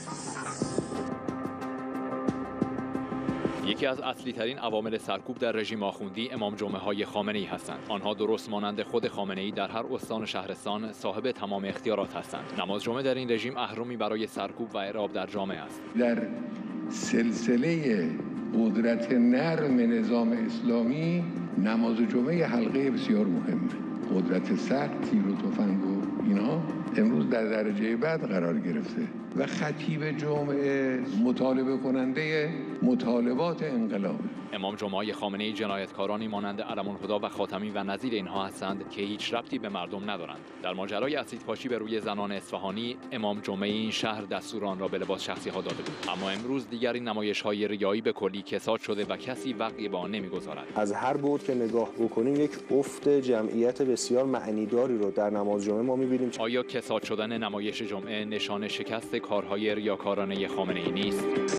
یکی از اصلی ترین عوامل سرکوب در رژیم آخوندی امام جمعه های خامنه‌ای هستند. آنها درست مانند خود خامنه‌ای در هر استان و شهرستان صاحب تمام اختیارات هستند. نماز جمعه در این رژیم اهرمی برای سرکوب و اعراب در جامعه است. در سلسله قدرت نرم نظام اسلامی نماز جمعه حلقه بسیار مهمه. قدرت سرد، تیر و تفنگ و اینا امروز در درجه بعد قرار گرفته و خطیب جمعه مطالبه کننده مطالبات انقلاب. امام جمعه خامنه‌ای جنایتکارانی مانند علم‌الهدی و خاتمی و نظیر اینها هستند که هیچ ربطی به مردم ندارند. در ماجرای اسیدپاشی به روی زنان اصفهانی، امام جمعه این شهر دستور آن را به لباس شخصی ها داده بود. اما امروز دیگر این نمایش‌های ریایی به کلی کساد شده و کسی وقعی به آن نمی‌گذارد. از هر بعد که نگاه بکنیم یک افت جمعیت بسیار معنیداری رو در نماز جمعه ما می‌بینیم. آیا کساد شدن نمایش جمعه نشان شکست کارهای ریاکارانه خامنه‌ای نیست؟